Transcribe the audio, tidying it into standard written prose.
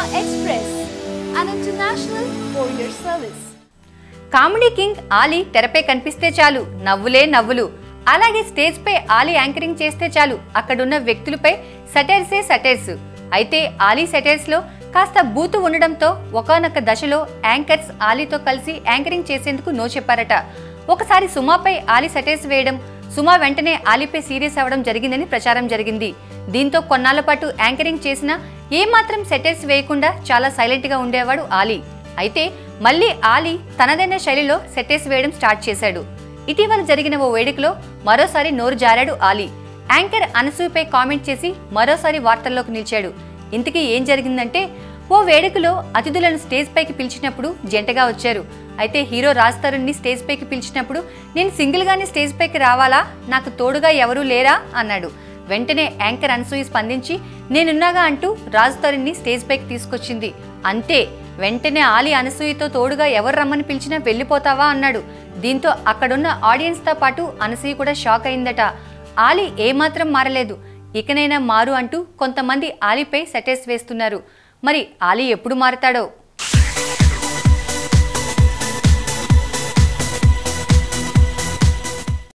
Express, an international courier service. Comedy king Ali తెరపై కనిపిస్తే చాలు నవ్వులే నవ్వులు. అలాగే స్టేజ్ పై ఆలీ యాంకరింగ్ చేస్తే చాలు అక్కడున్న వ్యక్తులపై సటైర్స్. అయితే ఆలీ సెటైర్స్ లో కాస్త బూతు ఉండడంతో ఒకానొక దశలో యాంకర్స్ ఆలీతో కలిసి యాంకరింగ్ చేసేందుకు నో చెప్పారట. ఒకసారి సుమాపై ఆలీ సెటైర్స్ వేయడం, సుమా వెంటనే ఆలీపై సీరియస్ అవ్వడం జరిగిందని ప్రచారం జరిగింది. దీంతో కొన్నాళ్ల పాటు యాంకరింగ్ చేసినా ఏమాత్రం సెటైర్స్ వేయకుండా చాలా సైలెంట్ గా ఉండేవాడు ఆలీ. అయితే మళ్ళీ ఆలీ తనదైన శైలిలో సెటైర్స్ వేయడం స్టార్ట్ చేశాడు. ఇటీవల జరిగిన ఓ వేడుకలో మరోసారి నోరు జారాడు ఆలీ. యాంకర్ అనసూయపై కామెంట్ చేసి మరోసారి వార్తల్లోకి నిలిచాడు. ఇంతకీ ఏం జరిగిందంటే, ఓ వేడుకలో అతిథులను స్టేజ్ పైకి పిలిచినప్పుడు జంటగా వచ్చారు. అయితే హీరో రాజ్ తరుణ్ని స్టేజ్ పైకి పిలిచినప్పుడు నేను సింగిల్ గానే స్టేజ్ పైకి రావాలా, నాకు తోడుగా ఎవరూ లేరా అన్నాడు. వెంటనే యాంకర్ అనసూయ స్పందించి నేనున్నాగా అంటూ రాజ్ తరుణ్ని స్టేజ్ పైకి తీసుకొచ్చింది. అంతే, వెంటనే ఆలీ అనసూయతో తోడుగా ఎవరు రమ్మని పిలిచినా వెళ్ళిపోతావా అన్నాడు. దీంతో అక్కడున్న ఆడియన్స్ తో పాటు అనసూయ కూడా షాక్ అయిందట. ఆలీ ఏమాత్రం మారలేదు, ఇకనైనా మారు అంటూ కొంతమంది ఆలీపై సెటైర్స్ వేస్తున్నారు. మరి ఆలీ ఎప్పుడు మారతాడో?